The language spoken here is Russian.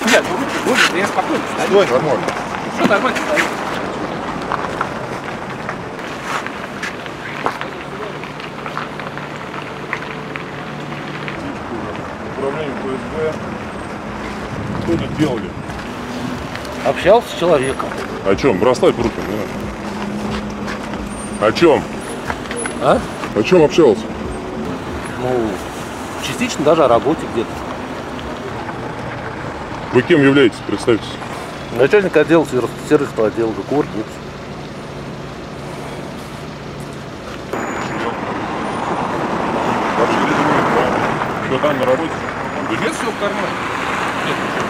Нет, ну руки, я спокойно стою. Стой, нормально. Все нормально стоит. Управление ФСБ. Что тут делали? Общался с человеком. О чем? Бросай руки, не надо. О чем? А? О чем общался? Ну, частично даже о работе где-то. Вы кем являетесь? Представьтесь. Начальник отдела сервисного отдела ГКУР. Вообще, что там на работе? Да нет, все в кармане. Нет, ничего.